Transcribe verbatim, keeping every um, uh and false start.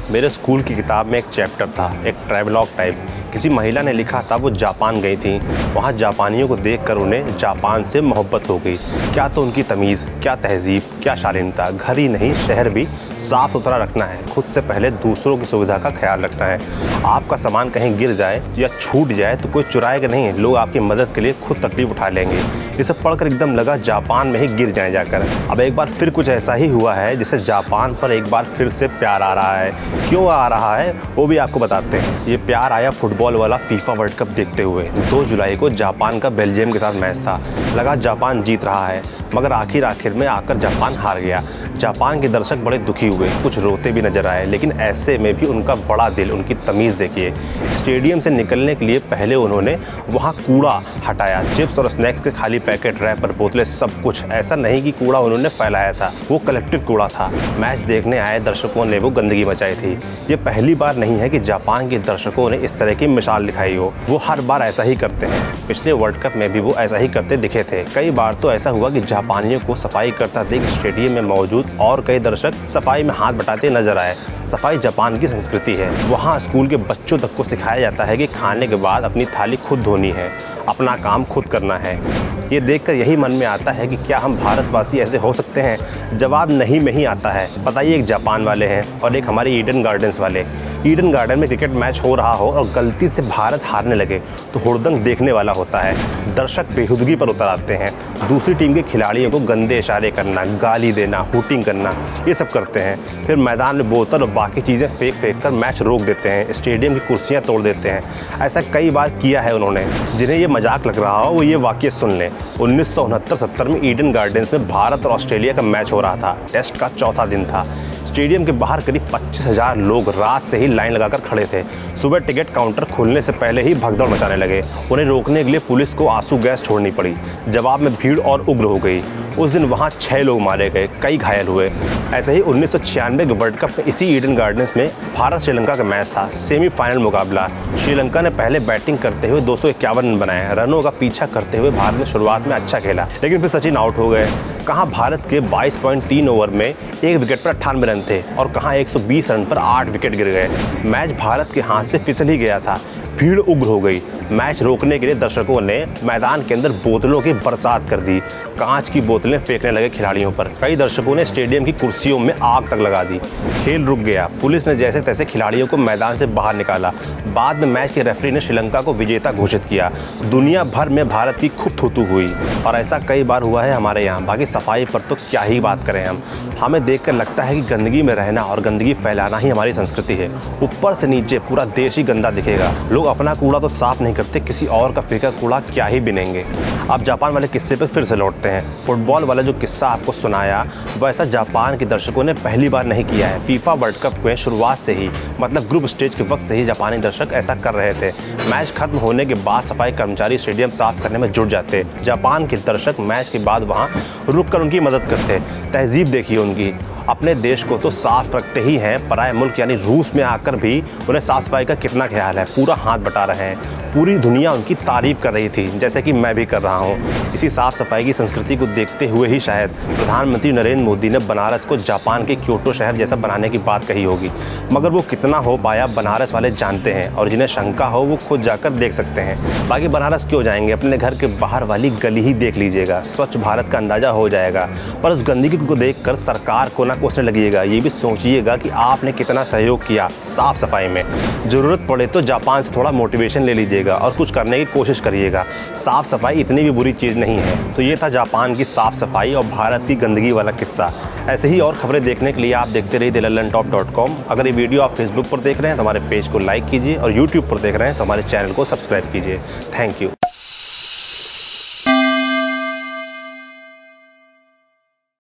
मेरे स्कूल की किताब में एक चैप्टर था, एक ट्रैवलॉग टाइप। किसी महिला ने लिखा था वो जापान गई थी, वहाँ जापानियों को देखकर उन्हें जापान से मोहब्बत हो गई। क्या तो उनकी तमीज़, क्या तहजीब, क्या शालीनता। घर ही नहीं शहर भी साफ़ सुथरा रखना है, खुद से पहले दूसरों की सुविधा का ख्याल रखना है। आपका सामान कहीं गिर जाए या छूट जाए तो कोई चुराएगा नहीं, लोग आपकी मदद के लिए खुद तकलीफ उठा लेंगे। ये सब पढ़कर एकदम लगा जापान में ही गिर जाए जाकर। अब एक बार फिर कुछ ऐसा ही हुआ है जिससे जापान पर एक बार फिर से प्यार आ रहा है। क्यों आ रहा है वो भी आपको बताते हैं। ये प्यार आया फुटबॉल वाला फीफा वर्ल्ड कप देखते हुए। दो जुलाई को जापान का बेल्जियम के साथ मैच था। लगा जापान जीत रहा है, मगर आखिर आखिर में आकर जापान हार गया। जापान के दर्शक बड़े दुखी हुए, कुछ रोते भी नजर आए, लेकिन ऐसे में भी उनका बड़ा दिल, उनकी तमीज़ देखिए। स्टेडियम से निकलने के लिए पहले उन्होंने वहाँ कूड़ा हटाया, चिप्स और स्नैक्स के खाली पैकेट, रैपर, बोतलें, सब कुछ। ऐसा नहीं कि कूड़ा उन्होंने फैलाया था, वो कलेक्टिव कूड़ा था। मैच देखने आए दर्शकों ने वो गंदगी मचाई थी। ये पहली बार नहीं है कि जापान के दर्शकों ने इस तरह की मिसाल दिखाई हो, वो हर बार ऐसा ही करते हैं। पिछले वर्ल्ड कप में भी वो ऐसा ही करते दिखे थे। कई बार तो ऐसा हुआ कि जापानियों को सफाई करता देख स्टेडियम में मौजूद और कई दर्शक सफाई में हाथ बटाते नजर आए। सफाई जापान की संस्कृति है। वहाँ स्कूल के बच्चों तक को सिखाया जाता है कि खाने के बाद अपनी थाली खुद धोनी है, अपना काम खुद करना है। ये देखकर यही मन में आता है कि क्या हम भारतवासी ऐसे हो सकते हैं? जवाब नहीं में ही आता है। बताइए, एक जापान वाले हैं और एक हमारे ईडन गार्डन्स वाले। ईडन गार्डन में क्रिकेट मैच हो रहा हो और गलती से भारत हारने लगे तो हुड़दंग देखने वाला होता है। दर्शक बेहुदगी पर उतर आते हैं, दूसरी टीम के खिलाड़ियों को गंदे इशारे करना, गाली देना, हूटिंग करना, ये सब करते हैं। फिर मैदान में बोतल और बाकी चीज़ें फेंक फेंक कर मैच रोक देते हैं, स्टेडियम की कुर्सियाँ तोड़ देते हैं। ऐसा कई बार किया है उन्होंने। जिन्हें ये मजाक लग रहा हो वो ये वाक़या सुन लें। उन्नीस सौ उनहत्तर सत्तर में ईडन गार्डन्स में भारत और ऑस्ट्रेलिया का मैच हो रहा था। टेस्ट का चौथा दिन था। स्टेडियम के बाहर करीब पच्चीस हज़ार लोग रात से ही लाइन लगाकर खड़े थे। सुबह टिकट काउंटर खुलने से पहले ही भगदड़ मचाने लगे। उन्हें रोकने के लिए पुलिस को आंसू गैस छोड़नी पड़ी। जवाब में भीड़ और उग्र हो गई। उस दिन वहाँ छः लोग मारे गए, कई घायल हुए। ऐसे ही उन्नीस सौ छियानवे के वर्ल्ड कप में इसी ईडन गार्डन्स में भारत श्रीलंका का मैच था, सेमीफाइनल मुकाबला। श्रीलंका ने पहले बैटिंग करते हुए दो सौ इक्यावन रन बनाए। रनों का पीछा करते हुए भारत ने शुरुआत में अच्छा खेला, लेकिन फिर सचिन आउट हो गए। कहाँ भारत के बाईस पॉइंट तीन ओवर में एक विकेट पर अट्ठानवे रन थे और कहाँ एक सौ बीस रन पर आठ विकेट गिर गए। मैच भारत के हाथ से फिसल ही गया था। भीड़ उग्र हो गई। मैच रोकने के लिए दर्शकों ने मैदान के अंदर बोतलों की बरसात कर दी। कांच की बोतलें फेंकने लगे खिलाड़ियों पर। कई दर्शकों ने स्टेडियम की कुर्सियों में आग तक लगा दी। खेल रुक गया। पुलिस ने जैसे तैसे खिलाड़ियों को मैदान से बाहर निकाला। बाद में मैच के रेफरी ने श्रीलंका को विजेता घोषित किया। दुनिया भर में भारत की खूब थूथू हुई और ऐसा कई बार हुआ है हमारे यहाँ। बाकी सफाई पर तो क्या ही बात करें हम। हमें देखकर लगता है कि गंदगी में रहना और गंदगी फैलाना ही हमारी संस्कृति है। ऊपर से नीचे पूरा देश ही गंदा दिखेगा। लोग अपना कूड़ा तो साफ नहीं करते, किसी और का फेंका कूड़ा क्या ही बिनेंगे। अब जापान वाले किस्से पर फिर से लौटते हैं। फुटबॉल वाला जो किस्सा आपको सुनाया वैसा जापान के दर्शकों ने पहली बार नहीं किया है। फीफा वर्ल्ड कप में शुरुआत से ही, मतलब ग्रुप स्टेज के वक्त से ही जापानी दर्शक ऐसा कर रहे थे। मैच खत्म होने के बाद सफाई कर्मचारी स्टेडियम साफ करने में जुट जाते। जापान के दर्शक मैच के बाद वहाँ रुक कर उनकी मदद करते। तहजीब देखिए उनकी। अपने देश को तो साफ रखते ही हैं, पराए मुल्क यानी रूस में आकर भी उन्हें साफ सफाई का कितना ख्याल है। पूरा हाथ बटा रहे हैं। पूरी दुनिया उनकी तारीफ कर रही थी, जैसे कि मैं भी कर रहा हूँ। इसी साफ सफाई की संस्कृति को देखते हुए ही शायद प्रधानमंत्री नरेंद्र मोदी ने बनारस को जापान के क्योटो शहर जैसा बनाने की बात कही होगी। मगर वो कितना हो पाया बनारस वाले जानते हैं, और जिन्हें शंका हो वो खुद जाकर देख सकते हैं। बाकी बनारस क्यों जाएंगे, अपने घर के बाहर वाली गली ही देख लीजिएगा, स्वच्छ भारत का अंदाजा हो जाएगा। पर उस गंदगी को देखकर सरकार को ना कोसने लगिएगा। ये भी सोचिएगा कि आपने कितना सहयोग किया साफ सफाई में। ज़रूरत पड़े तो जापान से थोड़ा मोटिवेशन ले लीजिएगा और कुछ करने की कोशिश करिएगा। साफ सफाई इतनी भी बुरी चीज़ नहीं है। तो ये था जापान की साफ सफाई और भारत की गंदगी वाला किस्सा। ऐसे ही और खबरें देखने के लिए आप देखते रहिए the Lallantop dot com. अगर ये वीडियो आप फेसबुक पर देख रहे हैं तो हमारे पेज को लाइक कीजिए और यूट्यूब पर देख रहे हैं तो हमारे चैनल को सब्सक्राइब कीजिए। Thank you.